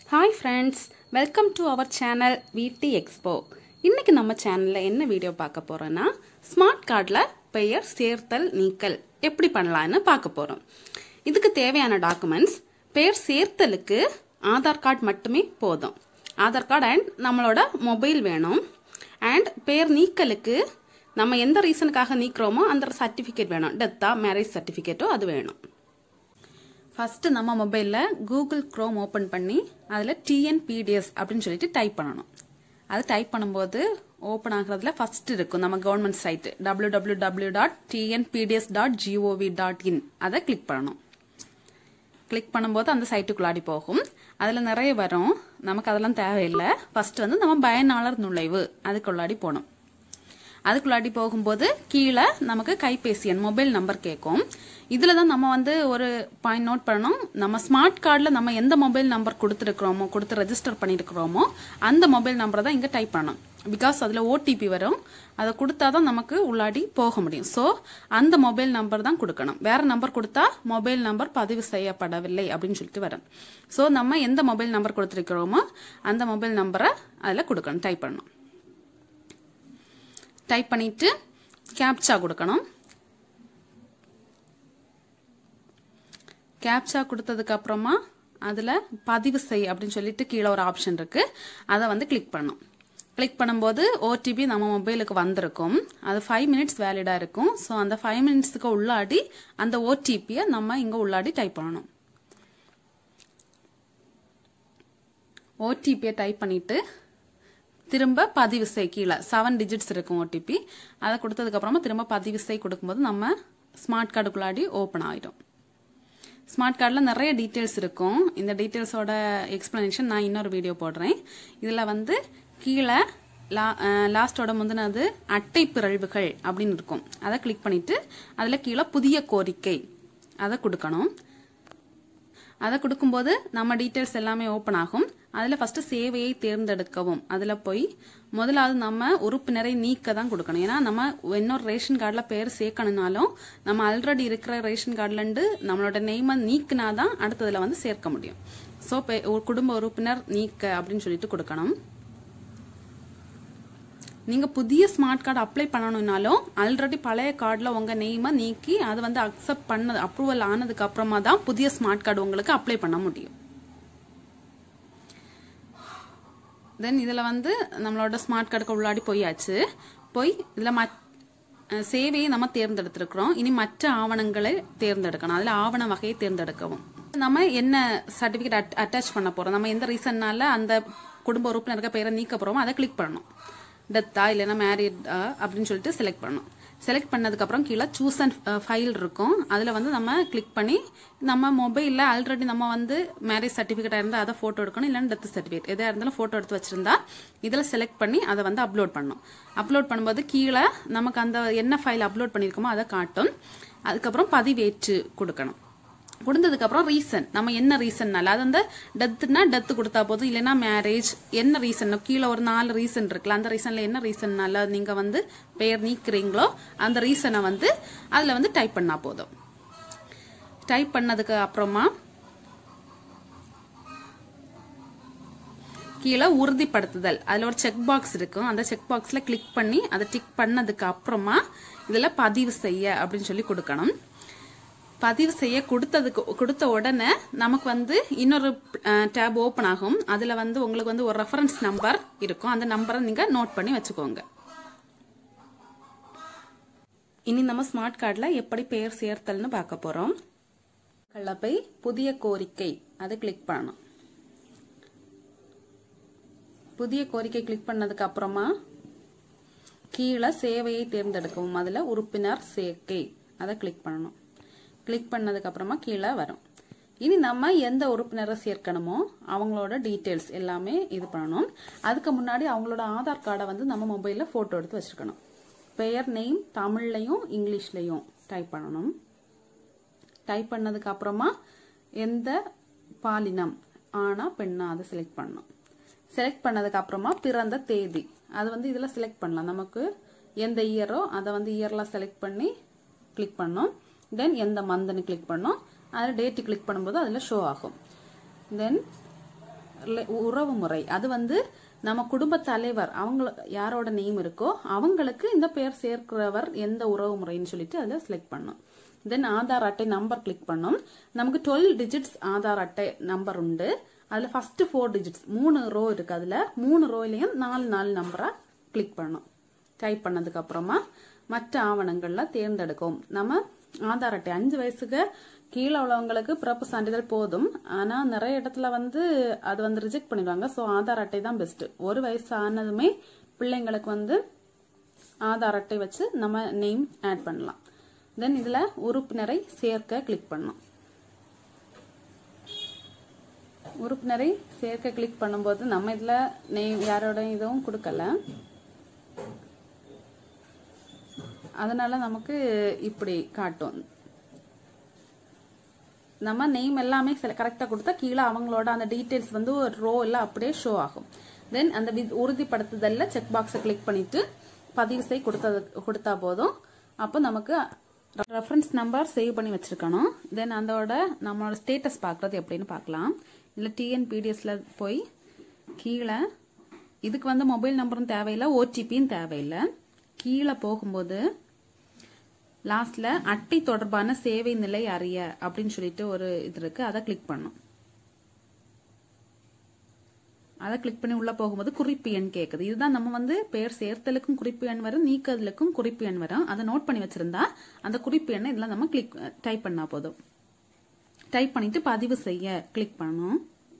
Hi friends, welcome to our channel VT Expo. இன்னைக்கு நம்ம சேனல்ல என்ன வீடியோ பார்க்க போறோம்னா ஸ்மார்ட் கார்டுல பெயர் சேர்த்தல் நீக்கல் எப்படி பண்ணலாம்னு பார்க்க போறோம். இதுக்கு தேவையான டாக்குமெண்ட்ஸ் பெயர் சேர்த்தலுக்கு ஆதார் கார்டு மட்டுமே போதும். ஆதார் கார்டு அண்ட் நம்மளோட மொபைல் வேணும். அண்ட் பெயர் நீக்கலுக்கு நம்ம எந்த ரீசனுக்காக நீக்குறோமோ அந்த சர்டிபிகேட் வேணும். டெத்தா மேரேஜ் சர்டிபிகேட்டோ அது வேணும். ஃபர்ஸ்ட் நம்ம மொபைல்ல கூகுள் குரோம் ஓபன் பண்ணி அதுல TNPDS அப்படின்னு சொல்லிட்டு டைப் பண்ணணும். அது டைப் பண்ணும்போது ஓபன் ஆகுறதுல ஃபர்ஸ்ட் இருக்கும் நம்ம கவர்மெண்ட் சைட் www.tnpds.gov.in அதை கிளிக் பண்ணணும். கிளிக் பண்ணும்போது அந்த சைட்டுக்குள்ளாடி போகும். அதுல நிறைய வரும். நமக்கு அதெல்லாம் தேவையில்லை. ஃபர்ஸ்ட் வந்து நம்ம பயனாளர் நுழைவு அதுக்குள்ளாடி போகணும். அதுக்குள்ளாடி போகும்போது கீழே நமக்கு கைபேசி எண் மொபைல் நம்பர் கேட்கும். இதுல தான் நம்ம வந்து ஒரு பாயிண்ட் நோட் பண்ணணும். நம்ம ஸ்மார்ட் கார்டுல நம்ம எந்த மொபைல் நம்பர் கொடுத்துருக்கிறோமோ கொடுத்து ரெஜிஸ்டர் பண்ணிருக்கிறோமோ அந்த மொபைல் நம்பரை தான் இங்க டைப் பண்ணணும். பிகாஸ் அதுல OTP வரும். அதை கொடுத்தாதான் நமக்கு உள்ளாடி போக முடியும். சோ அந்த மொபைல் நம்பர் தான் கொடுக்கணும். வேற நம்பர் கொடுத்தா மொபைல் நம்பர் பதிவு செய்யப்படவில்லை அப்படின்னு சொல்லிட்டு வரும். சோ நம்ம எந்த மொபைல் நம்பர் கொடுத்துருக்கிறோமோ அந்த மொபைல் நம்பரை அதுல கொடுக்கணும், டைப் பண்ணணும். டைப் பண்ணிட்டு கேப்சா கொடுக்கணும். கேப்சா கொடுத்ததுக்கு அப்புறமா அதுல பதிவு செய் அப்படின்னு சொல்லிட்டு கீழே ஒரு ஆப்ஷன் இருக்கு. அதை வந்து கிளிக் பண்ணும். கிளிக் பண்ணும்போது OTP நம்ம மொபைலுக்கு வந்திருக்கும். அது 5 மினிட்ஸ் வேலிடா இருக்கும். ஸோ அந்த 5 மினிட்ஸ்க்கு உள்ளாடி அந்த OTP-ய நம்ம இங்க உள்ளாடி டைப் பண்ணணும். OTP-ய டைப் பண்ணிட்டு திரும்ப பதிவு செய் கீழே 7 டிஜிட்ஸ் இருக்கும் OTP. அதை கொடுத்ததுக்கு அப்புறமா திரும்ப பதிவு செய் கொடுக்கும்போது நம்ம ஸ்மார்ட் கார்டுக்குள்ளாடி ஓபன் ஆயிடும். ஸ்மார்ட் கார்டில் நிறைய டீட்டெயில்ஸ் இருக்கும். இந்த டீட்டெயில்ஸோட எக்ஸ்பிளனேஷன் நான் இன்னொரு வீடியோ போடுறேன். இதில் வந்து கீழே லாஸ்டோட முந்தினது அட்டை பிறழ்வுகள் அப்படின்னு இருக்கும். அதை கிளிக் பண்ணிட்டு அதில் கீழே புதிய கோரிக்கை அதை கொடுக்கணும். அதை கொடுக்கும்போது நம்ம டீட்டெயில்ஸ் எல்லாமே ஓப்பன் ஆகும். அதில் ஃபர்ஸ்ட் சேவையை தேர்ந்தெடுக்கவும் அதில் போய் முதலாவது நம்ம உறுப்பினரை நீக்க தான் கொடுக்கணும். ஏன்னா நம்ம இன்னொரு ரேஷன் கார்டில் பேர் சேர்க்கணும்னாலும் நம்ம ஆல்ரெடி இருக்கிற ரேஷன் கார்டுலேருந்து நம்மளோட நெய்மை நீக்கினாதான் அடுத்ததுல வந்து சேர்க்க முடியும். ஸோ ஒரு குடும்ப உறுப்பினர் நீக்க அப்படின்னு சொல்லிட்டு கொடுக்கணும். நீங்க புதிய ஸ்மார்ட் கார்டு அப்ளை பண்ணணும்னாலும் ஆல்ரெடி பழைய கார்டுல உங்க நெய்மை நீக்கி அது வந்து அக்செப்ட் பண்ணது அப்ரூவல் ஆனதுக்கு அப்புறமா தான் புதிய ஸ்மார்ட் கார்டு உங்களுக்கு அப்ளை பண்ண முடியும். தென் இதுல வந்து நம்மளோட ஸ்மார்ட் கார்டுக்கு உள்ளாடி போயாச்சு. போய் இதுல சேவையை நம்ம தேர்ந்தெடுத்திருக்கிறோம். இனி மற்ற ஆவணங்களை தேர்ந்தெடுக்கணும். அதுல ஆவண வகையை தேர்ந்தெடுக்கவும் நம்ம என்ன சர்டிபிகேட் அட்டாச் பண்ண போறோம், நம்ம எந்த ரீசன்னால அந்த குடும்ப உறுப்பினருக்கு பெயரை நீக்க போறோமோ அதை கிளிக் பண்ணணும். டெத்தா இல்லைன்னா மேரிடா அப்படின்னு சொல்லிட்டு செலக்ட் பண்ணணும். செலக்ட் பண்ணதுக்கு அப்புறம் கீழே சூஸ் அண்ட் ஃபைல் இருக்கும். அதுல வந்து நம்ம கிளிக் பண்ணி நம்ம மொபைல்ல ஆல்ரெடி நம்ம வந்து மேரேஜ் சர்டிபிகேட்டா இருந்தா அதை போட்டோ எடுக்கணும். இல்லைன்னா டெத் சர்டிபிகேட் எதா இருந்தாலும் போட்டோ எடுத்து வச்சிருந்தா இதுல செலக்ட் பண்ணி அதை வந்து அப்லோட் பண்ணணும். அப்லோட் பண்ணும்போது கீழே நமக்கு அந்த என்ன ஃபைல் அப்லோட் பண்ணிருக்கோமோ அதை காட்டும். அதுக்கப்புறம் பதிவேற்று கொடுக்கணும். கொடுத்ததுக்கு அப்புறம் ரீசன் நம்ம என்ன ரீசன்னால அது வந்து டெத்னா டெத் கொடுத்தா போதும், இல்லைன்னா மேரேஜ் என்ன ரீசன் கீழே ஒரு 4 ரீசன் இருக்குல்ல, அந்த ரீசன்ல என்ன ரீசன்னால நீங்க வந்து பெயர் நீக்குறீங்களோ அந்த ரீசனை வந்து அதுல வந்து டைப் பண்ணா போதும். டைப் பண்ணதுக்கு அப்புறமா கீழே உறுதிப்படுத்துதல் அதுல ஒரு செக் பாக்ஸ் இருக்கும். அந்த செக் பாக்ஸ்ல கிளிக் பண்ணி அதை டிக் பண்ணதுக்கு அப்புறமா இதுல பதிவு செய்ய அப்படின்னு சொல்லி கொடுக்கணும். பதிவு செய்ய கொடுத்த உடனே நமக்கு வந்து இன்னொரு டேப் ஓபன் ஆகும். அதுல வந்து உங்களுக்கு வந்து ஒரு ரெஃபரன்ஸ் நம்பர் இருக்கும். அந்த நம்பரை நீங்க நோட் பண்ணி வச்சுக்கோங்க. இனி நம்ம ஸ்மார்ட் கார்டுல எப்படி பெயர் சேர்த்தல்னு பார்க்க போறோம். போய் புதிய கோரிக்கை அதை கிளிக் பண்ணணும். புதிய கோரிக்கை கிளிக் பண்ணதுக்கு அப்புறமா கீழே சேவையை தேர்ந்தெடுக்கவும் அதுல உறுப்பினர் சேர்க்கை அதை கிளிக் பண்ணணும். கிளிக் பண்ணதுக்கு அப்புறமா கீழே வரும். இனி நம்ம எந்த உறுப்பினரை சேர்க்கணுமோ அவங்களோட டீடைல்ஸ் எல்லாமே இது பண்ணணும். அதுக்கு முன்னாடி அவங்களோட ஆதார் கார்டை வந்து நம்ம மொபைல்ல போட்டோ எடுத்து வச்சிருக்கணும். பெயர் நேம் தமிழ்லையும் இங்கிலீஷ்லயும் டைப் பண்ணணும். டைப் பண்ணதுக்கு அப்புறமா எந்த பாலினம் ஆனா பெண்ணா அதை செலக்ட் பண்ணணும். செலக்ட் பண்ணதுக்கு அப்புறமா பிறந்த தேதி அது வந்து இதுல செலக்ட் பண்ணலாம். நமக்கு எந்த இயரோ அதை வந்து இயர்ல செலக்ட் பண்ணி கிளிக் பண்ணணும். தென் எந்த மந்த்னு கிளிக் பண்ணோம். அதில் டேட்டு கிளிக் பண்ணும்போது அதில் ஷோ ஆகும். தென் உறவு முறை அது வந்து நம்ம குடும்ப தலைவர் அவங்க யாரோட நேம் இருக்கோ அவங்களுக்கு இந்த பேர் சேர்க்கிறவர் எந்த உறவு முறைன்னு சொல்லிட்டு அதில் செலக்ட் பண்ணும். தென் ஆதார் அட்டை நம்பர் கிளிக் பண்ணும். நமக்கு 12 டிஜிட்ஸ் ஆதார் அட்டை நம்பர் உண்டு. அதுல ஃபர்ஸ்ட் 4 டிஜிட்ஸ் 3 ரோ இருக்கு. அதுல 3 ரோலையும் 4 நம்பரா கிளிக் பண்ணும். டைப் பண்ணதுக்கு அப்புறமா மற்ற ஆவணங்கள்ல தேர்ந்தெடுக்கும். நம்ம ஆதார் அட்டை 5 வயசுக்கு கீழே உள்ளவங்களுக்கு பிறப்பு சான்றிதழ் போதும். ஆனா நிறைய இடத்துல வந்து அது வந்து ரிஜெக்ட் பண்ணிடுவாங்க. ஸோ ஆதார் அட்டை தான் பெஸ்ட். 1 வயசு ஆனதுமே பிள்ளைங்களுக்கு வந்து ஆதார் அட்டை வச்சு நம்ம நேம் ஆட் பண்ணலாம். தென் இதுல உறுப்பினரை சேர்க்க கிளிக் பண்ணும். உறுப்பினரை சேர்க்க கிளிக் பண்ணும்போது நம்ம இதுல நேம் யாரோட இதுவும் கொடுக்கல. அதனால நமக்கு இப்படி காட்டும். நம்ம நேம் எல்லாமே கரெக்டா கொடுத்தா கீழே அவங்களோட அந்த டீடைல்ஸ் வந்து ஒரு ரோ எல்லாம் அப்படியே ஷோ ஆகும். தென் அந்த உறுதிப்படுத்துதல்ல செக் பாக்ஸை கிளிக் பண்ணிட்டு பதிவு செய் கொடுத்தா போதும். அப்போ நமக்கு ரெஃபரன்ஸ் நம்பர் சேவ் பண்ணி வச்சிருக்கணும். தென் அதோட நம்மளோட ஸ்டேட்டஸ் பார்க்கறது எப்படின்னு பார்க்கலாம். இல்லை TNPDSல போய் கீழே இதுக்கு வந்து மொபைல் நம்பரும் தேவையில்லை, OTPயும் தேவையில்லை. கீழே போகும்போது லாஸ்ட்ல அட்டை தொடர்பான சேவை நிலை அறிய அப்படின்னு சொல்லிட்டு ஒரு இது இருக்கு. அதை கிளிக் பண்ணும். அதை கிளிக் பண்ணி உள்ள போகும்போது குறிப்பு எண் கேக்குது. இதுதான் நம்ம வந்து பெயர் சேர்த்தலுக்கும் குறிப்பு எண் வரும், நீக்குதலுக்கும் குறிப்பு எண் வரும். அதை நோட் பண்ணி வச்சிருந்தா அந்த குறிப்பு எண்ணை இதுல நம்ம டைப் பண்ணா போதும். டைப் பண்ணிட்டு பதிவு செய்ய கிளிக் பண்ணணும்.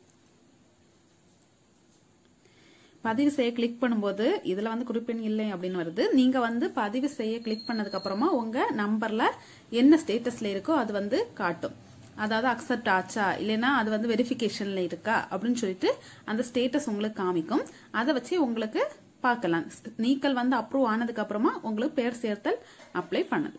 பதிவு செய்ய கிளிக் பண்ணும்போது இதுல வந்து குறிப்பெண் இல்லை அப்படின்னு வருது. நீங்க வந்து பதிவு செய்ய கிளிக் பண்ணதுக்கு அப்புறமா உங்க நம்பர்ல என்ன ஸ்டேட்டஸ்ல இருக்கோ அது வந்து காட்டும். அதாவது அக்செப்ட் ஆச்சா இல்லைன்னா அது வந்து வெரிஃபிகேஷன்ல இருக்கா அப்படின்னு சொல்லிட்டு அந்த ஸ்டேட்டஸ் உங்களுக்கு காமிக்கும். அதை வச்சு உங்களுக்கு பார்க்கலாம். நீக்கல் வந்து அப்ரூவ் ஆனதுக்கு அப்புறமா உங்களுக்கு பேர் சேர்த்தல் அப்ளை பண்ணுது.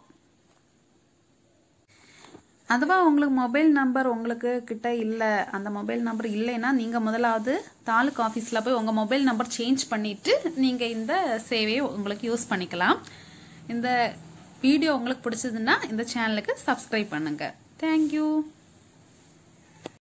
அதுவா உங்களுக்கு மொபைல் நம்பர் உங்களுக்கு கிட்ட இல்ல, அந்த மொபைல் நம்பர் இல்லைன்னா நீங்க முதலாவது தாலுக் ஆபீஸ்ல போய் உங்க மொபைல் நம்பர் சேஞ்ச் பண்ணிட்டு நீங்க இந்த சேவையை உங்களுக்கு யூஸ் பண்ணிக்கலாம். இந்த வீடியோ உங்களுக்கு பிடிச்சதுன்னா இந்த சேனலுக்கு சப்ஸ்கிரைப் பண்ணுங்க. தேங்க்யூ.